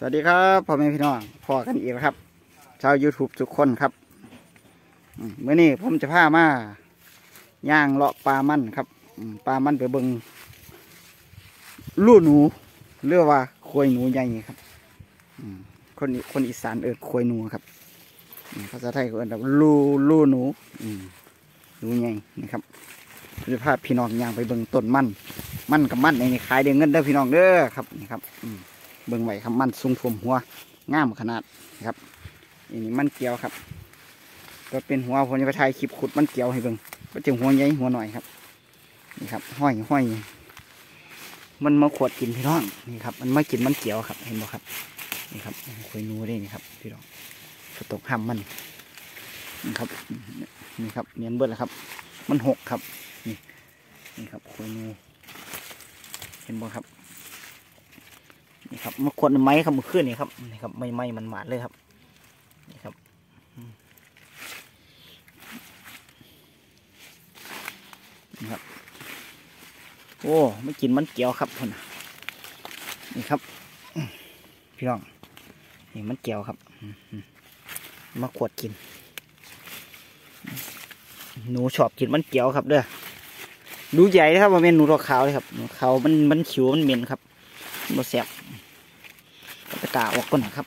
วัสดีครับพ่อแม่พี่น้องพอกันอีกครับชาว YouTube ทุกคนครับเมื่อนี้ผมจะพามาย่างเลาะปลามันครับปลามันไปเบิงลู่หนูเรียกว่าควยหนูใหญ่ครับคนอีสานควยหนูครับภาษาไทยก็เอิ้นแบบลู่หนูหนูใหญ่นี่ครับจะพาพี่น้องย่างไปเบิงต้นมันกับมันในขายเด้เงินเด้อพี่น้องเด้อครับนี่ครับเบิ่งไหวครับมันสูงท่วมหัวงามขนาดนะครับนี่มันเกี่ยวครับก็เป็นหัวผมจะไปถ่ายคลิปขุดมันเกี่ยวให้เบิ่งก็จะหัวใหญ่หัวหน่อยครับนี่ครับห้อยมันมาขวดกินพี่น้องนี่ครับมันมากินมันเกี่ยวครับเห็นบ่ครับนี่ครับคุยนูได้นี่ครับพี่น้องกระตกห้ามมันนี่ครับนี่ครับเนียนเบิดแล้วครับมันหกครับนี่ครับคุยนูเห็นบ่ครับนี่ครับมาขวดไม้ครับมือขึ้นนี่ครับนี่ครับไม้มันหมาดเลยครับนี่ครับนี่ครับโอ้ไม่กินมันเกี่ยวครับคนนี่ครับพี่น้องนี่มันเกี่ยวครับมาขวดกินหนูชอบกินมันเกี่ยวครับเด้อดูใหญ่ครับมันเป็นหนูตัวขาวเลยครับหนูขาวมันขิวมันเหม็นครับมันแสบไปตาออกก่อนนะครับ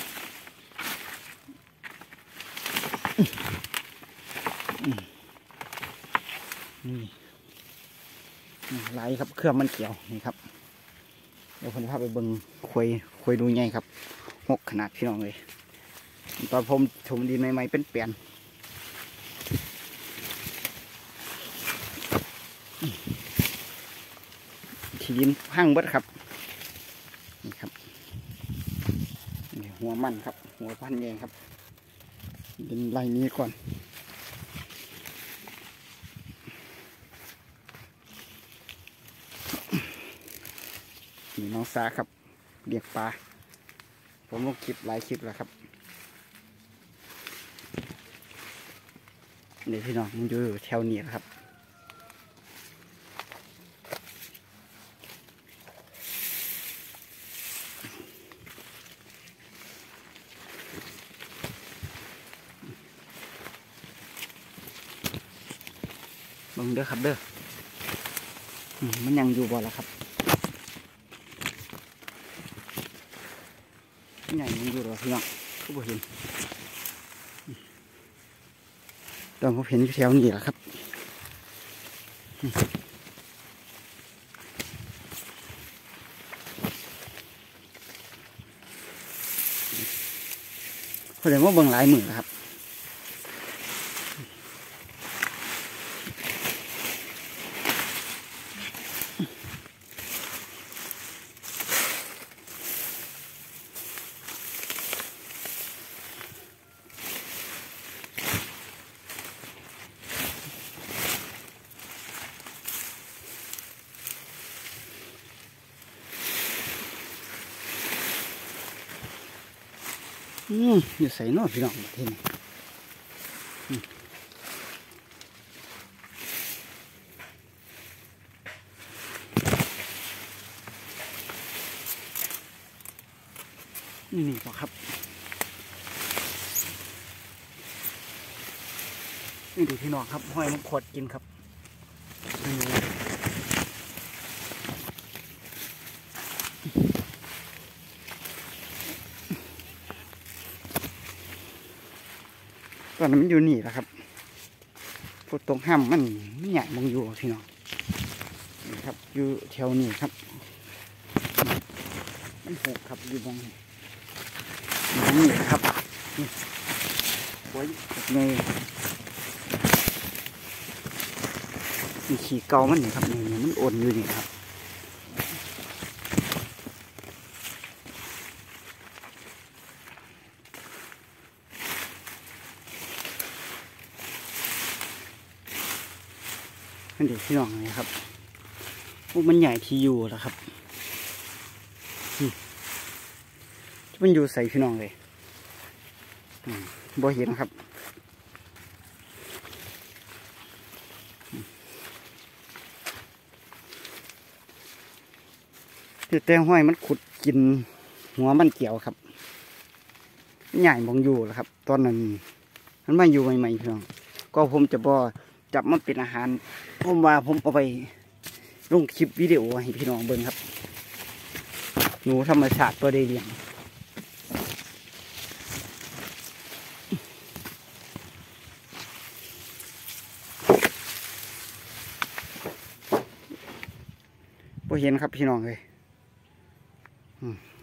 นี่ไหลครับเครื่องมันเกี่ยวนี่ครับเดี๋ยวผมพาไปเบิ้งคุยดูไงครับหกขนาดพี่น้องเลยตอนผมถมดินใหม่ๆเป็นเปลี่ยนที่ดินพังเบิดครับนี่ครับนี่หัวมันครับหัวพันแยงครับดินไรนี้ก่อนนี่น้องสาครับเรียกปลาผมลงคลิปหลายคลิปแล้วครับเดี๋ยวพี่น้องมันอยู่แถวนี้ครับลงเด้อครับเด้อมันยังอยู่บ่ล่ะครับใหญ่ยังอยู่หรอพี่น้องก็บ่เห็นตอนผมเห็นอยู่แถวนี้แหละครับแสดงว่าเบิ่งหลายมือแล้วครับอยู่ใส่นอพี่น้องประเทศนี้นี่ป่ะครับนี่ดูพี่น้องครับห้อยมันขดกินครับตอนนั้นมันอยู่นี่แหละครับพวกตรงห้ามมันไม่ใหญ่มองอยู่พี่น้องนี่ครับอยู่แถวนี้ครับมันหกครับอยู่ตรงนี้ครับนี่โอ้ยไงมีขี้เกามันนี่ครับนี่มันอ่อนอยู่นี่ครับนั่นเดี๋ยวพี่น้องเลยครับพวกมันใหญ่ที่อยู่แล้วครับมันอยู่ใส่พี่น้องเลยบ่เห็นครับแต่ห้อยมันขุดกินหัวมันเกี่ยวครับใหญ่มองอยู่แล้วครับตอนนั้นมันมาอยู่ใหม่ๆพี่น้องก็ผมจะบ่จับมันเป็นอาหารผมว่าผมเอาไปลงคลิปวิดีโอให้พี่น้องเบิ่งครับหนูธรรมชาติตัวได้เลี้ยงพอเห็นครับพี่น้องเลย